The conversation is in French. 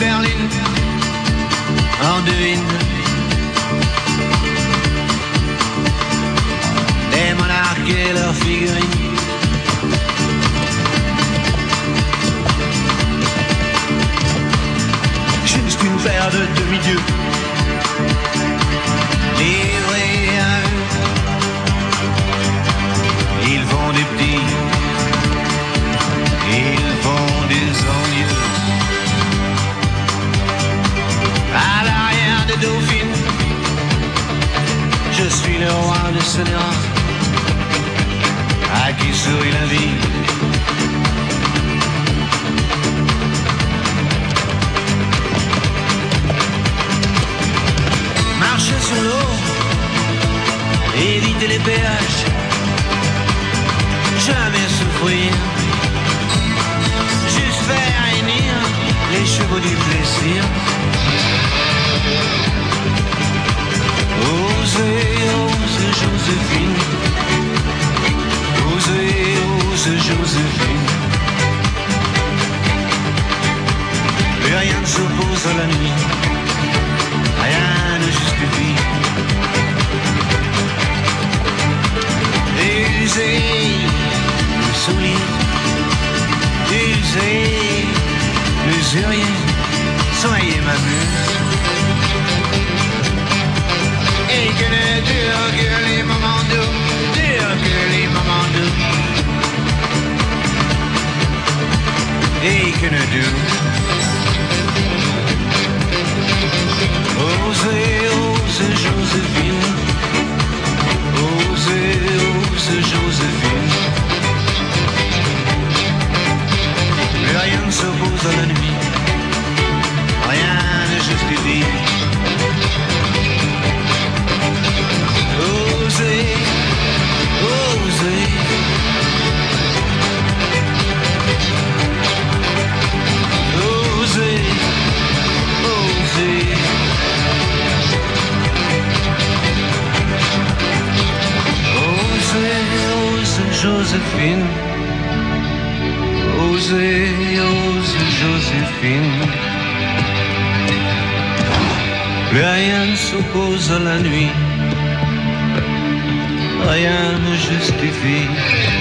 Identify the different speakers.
Speaker 1: berline, en devine. Des monarques et leurs figurines. Juste une paire de demi-dieux, livrés à eux. Ils font des petits, ils font des envieux. À l'arrière des dauphines, je suis le roi de Sonora, à qui sourit la vie. Marcher sur l'eau, éviter les péages, jamais souffrir, juste faire hennir les chevaux du plaisir. Osez, osez Joséphine, osez, osez Joséphine. Plus rien ne s'oppose à la nuit, rien ne justifie. Usez le soulier, usez l'usurier, soyez ma muse. Et que ne durent que les moments doux, durent que les moments doux. Et que ne durent. Osez, osez Joséphine, osez, osez Joséphine. Plus rien ne s'oppose à la nuit, rien ne justifie. Osez, osez. Osez, osez. Osez, osez Joséphine. Osez, osez Joséphine. Plus rien ne s'oppose à la nuit, rien ne justifie.